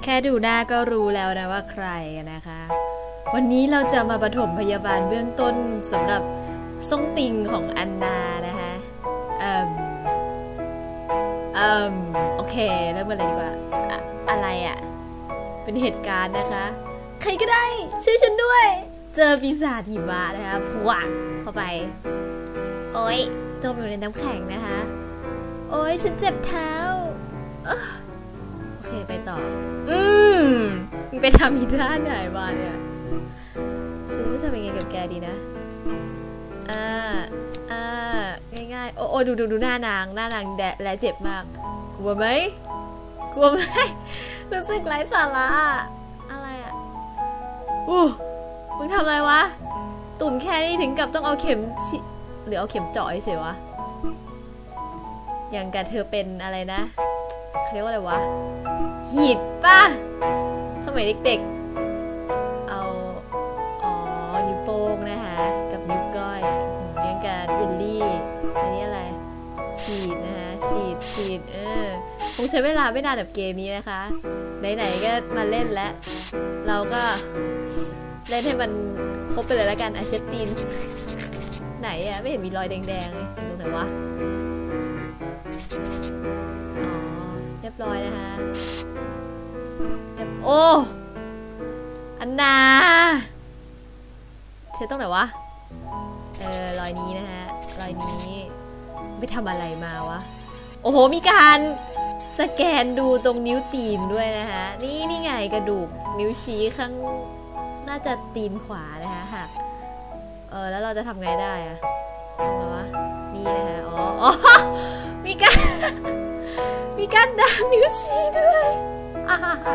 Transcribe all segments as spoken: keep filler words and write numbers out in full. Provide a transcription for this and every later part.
แค่ดูหน้าก็รู้แล้วนะว่าใครนะคะวันนี้เราจะมาปฐมพยาบาลเบื้องต้นสำหรับส้งติงของอันนานะคะเอ่มเอ่มโอเคเริ่มกันเลยดีกว่าอะอะไรอะเป็นเหตุการณ์นะคะใครก็ได้ช่วยฉันด้วยเจอปีศาจหิมะนะคะผวกเข้าไปโอ๊ยจมอยู่ในน้ำแข็งนะคะโอ๊ยฉันเจ็บเท้าโอเคไปต่ออืมไปทำอีท่าไหนมาเนี่ยฉันจะทำยังไงกับแกดีนะอ่าอ่าง่ายๆโอ้โอ้ดูดูดูหน้านางหน้านางแดะและเจ็บมากกลัวไหมกลัวไหมรู้สึกไร้สาระอะไรอ่ะอู้มึงทำอะไรวะตุ่นแค่นี้ถึงกับต้องเอาเข็มหรือเอาเข็มเจาะเฉยวะอย่างกับเธอเป็นอะไรนะเขาเรียกว่าอะไรวะหิดป่ะสมัยเด็กๆเอาอ๋อนิ้วโป้งนะคะกับนิ้วก้อยเลี้ยงกันเยลลี่อันนี้อะไรฉีดนะคะฉีดฉีดเออคงใช้เวลาไม่นานแบบเกมนี้นะคะไหนๆก็มาเล่นแล้วเราก็เล่นให้มันครบไปเลยแล้วกันอาเชตตินไหนอะไม่เห็นมีรอยแดงๆเลยตรงไหนวะอ๋อเรียบร้อยนะคะโอ้อันนาเช็ดตรงไหนวะเออรอยนี้นะฮะรอยนี้ไปทำอะไรมาวะโอ้โหมีการสแกนดูตรงนิ้วตีนด้วยนะคะนี่นี่ไงกระดูกนิ้วชี้ข้างน่าจะตีนขวานะคะหักเออแล้วเราจะทำไงได้อะทำไงวะนี่นะคะอ๋ออ๋อมีการมีการดามนิ้วชี้ด้วยอ่ะ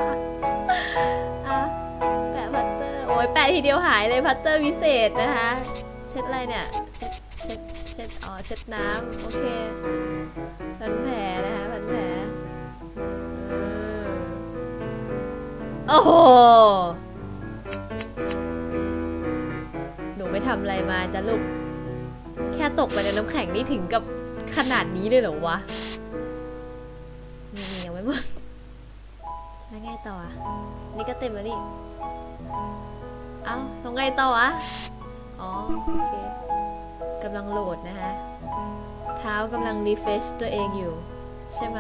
แปะพัตเตอร์โอ้ยแปะทีเดียวหายเลยพัตเตอร์วิเศษนะคะเช็ดอะไรเนี่ยเช็ดเช็ดเช็ดอ๋อเช็ดน้ำโอเคพันแผลนะคะพันแผลโอ้โหหนูไม่ทำอะไรมาจะลูกแค่ตกไปในน้ำแข็งนี่ถึงกับขนาดนี้เลยเหรอวะนี่ยังไม่หมดแล้วไงต่ออ่ะนี่ก็เต็มแล้วดิเอ้าทำไงต่ออ่ะอ๋อโอเคกำลังโหลดนะคะเท้ากำลังรีเฟรชตัวเองอยู่ใช่ไหม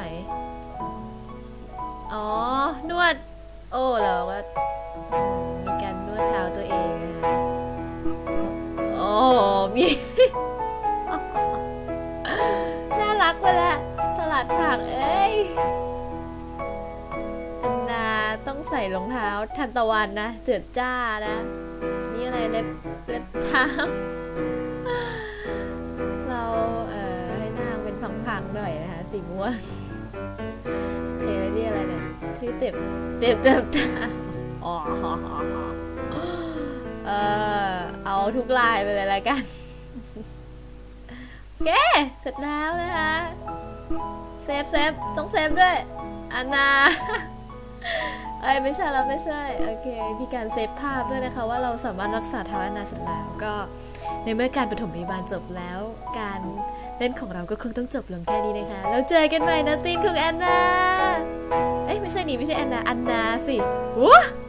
อ๋อนวดโอ้เราก็มีการนวดเท้าตัวเองนะคะโอ้มี น่ารักไปละสลัดผักเอ้ยอันนาต้องใส่รองเท้าทันตะวันนะเจิดจ้านะนี่อะไรเล็บเล็บเท้าเราเอ่อให้นางเป็นพังๆหน่อยนะคะสีม่วงเคยเรียกอะไรเนี่ยที่เต็บเต็บเต็บตาอ๋อเออเอาทุกลายไปเลยละกันโอเคเสร็จแล้วนะคะเซฟเซฟต้องเซฟด้วยอันนาเอ้ยไม่ใช่แล้วไม่ใช่โอเคมีการเซฟภาพด้วยนะคะว่าเราสามารถรักษาเท้าอันนาเสร็จแล้วก็ในเมื่อการปฐมพยาบาลจบแล้วการเล่นของเราก็คงต้องจบลงแค่นี้นะคะแล้วเจอกันใหม่นะตีนของแอนนาเอ้ยไม่ใช่นี่ไม่ใช่แอนนาอันนาสิว้า